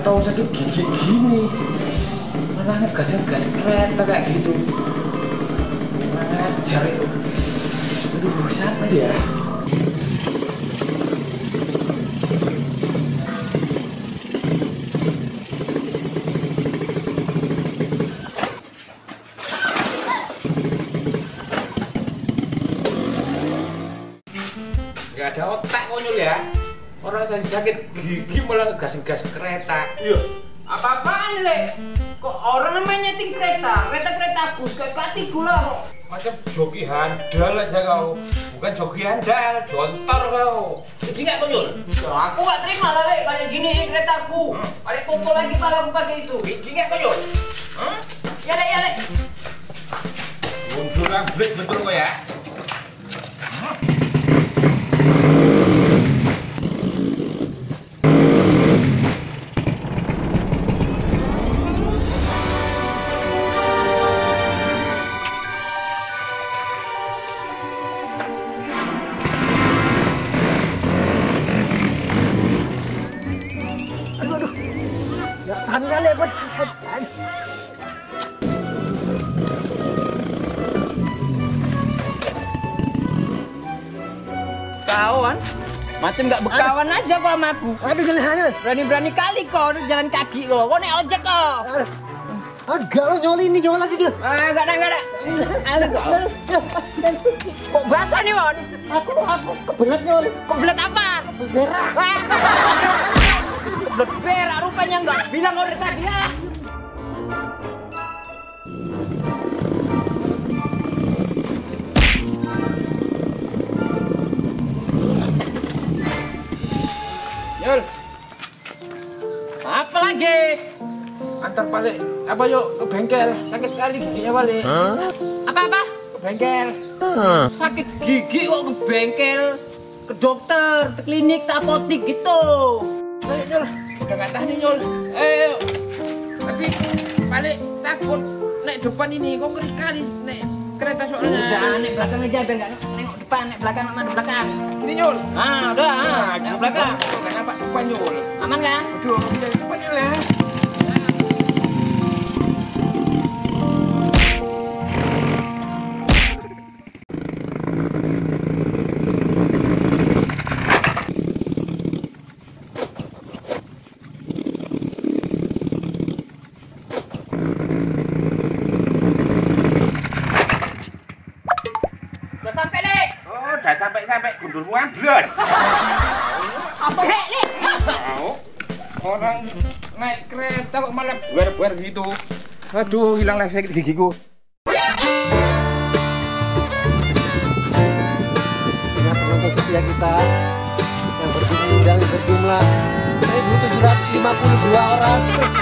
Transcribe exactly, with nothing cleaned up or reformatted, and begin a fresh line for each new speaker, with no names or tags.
tahu sakit gigi gini, malah ngegas-ngegas kereta kayak gitu. Kurang ajar itu. Aduh, siapa dia? Gak ada otak konyol ya. Orang sakit gigi malah ngegas-ngegas kereta.
Iya. Apa-apaan, Le? Kok orang namanya nyeting kereta? Kereta-kereta bus, gak sekati gula kok.
Macam joki handal aja kau. Bukan joki handal, jontor kau. Jadi nggak konyol?
Ya, aku gak terima lah, Le. Kayak gini keretaku.
Hmm.
Balik pukul lagi pala aku pakai itu.
Jadi nggak konyol? Hah?
Ya, Le, ya, Le.
Mundur rambut betul kau ya.
Tahan kali ya, Bud.
Kawan, macam gak bekawan aja kok sama aku.
Aduh, gila.
Berani-berani kali kok jalan kaki kok. Kok naik ojek kok.
Agak lo nyoli ini nyol lagi dia.
Ah, enggak ada, enggak ada. Aduh, kok. Kok basah nih, Mon?
Aku aku kebelet nyol.
Kebelet apa?
Berak.
Kebelet berak rupanya enggak bilang order tadi ya.
Yul,
Apa lagi?
antar balik. Apa yuk ke bengkel? Sakit kali giginya balik.
Apa-apa?
Ke bengkel.
Sakit gigi kok ke bengkel, ke dokter, ke klinik, ke apotik gitu.
Ayo Yul, udah nggak tahan nih Yul. Eh, yuk. Tapi balik takut naik depan ini. Kok ngeri kali naik kereta soalnya.
Udah, naik belakang aja biar nggak nengok depan, naik belakang sama belakang.
Ini Yul.
Ah, udah, ah, naik belakang.
Kenapa depan Yul?
Aman kan?
Aduh, udah depan Yul ya.
Udah sampai, Le.
Oh, udah sampai-sampai gundulmu ambles.
Apa, Le? Le?
Tahu? Orang naik kereta kok malah buar-buar gitu. Aduh, hilanglah sakit gigiku.
Ini penonton setia kita yang berjumlah berjumlah seribu tujuh ratus lima puluh dua orang.